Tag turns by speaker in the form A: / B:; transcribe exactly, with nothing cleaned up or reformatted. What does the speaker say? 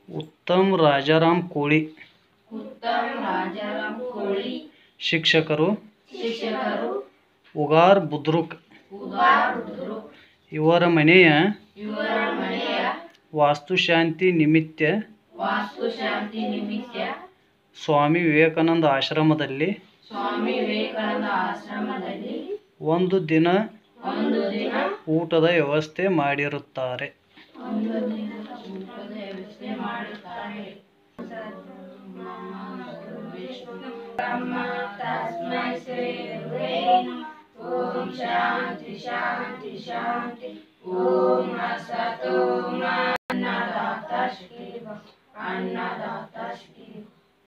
A: उत्तम राजाराम कोळी
B: उत्तम राजाराम कोळी
A: शिक्षकರು
B: ಶಿಕ್ಷಕರು
A: ಉಗಾರ್ ಬುದ್ರುಕ್
B: ಉಗಾರ್ ಬುದ್ರುಕ್
A: ಇವರ ಮನೆಯ
B: ಇವರ ಮನೆಯ
A: ವಾಸ್ತುಶಾಂತಿ ನಿಮಿತ್ತ
B: ವಾಸ್ತುಶಾಂತಿ ನಿಮಿತ್ತ
A: ಸ್ವಾಮಿ ವಿವೇಕಾನಂದ ಆಶ್ರಮದಲ್ಲಿ
B: ಸ್ವಾಮಿ ವಿವೇಕಾನಂದ ಆಶ್ರಮದಲ್ಲಿ
A: ಒಂದು ದಿನ
B: ಒಂದು ದಿನ
A: ಊಟದ ವ್ಯವಸ್ಥೆ ಮಾಡಿರುತ್ತಾರೆ.
B: ಒಂದು ದಿನ ಊಟದ ವ್ಯವಸ್ಥೆ ಮಾಡುತ್ತಾರೆ. ಬ್ರಹ್ಮ ತಸ್ಮೈ ಶ್ರೀ ಗುರುವೇ ನಮಃ. ಓಂ ಶಾಂತಿ ಶಾಂತಿ ಶಾಂತಿ. ಓಂ ಅಸತೋ ಮಾ ಅನ್ನದಾತ ಶ್ರೀ ಅನ್ನದಾತ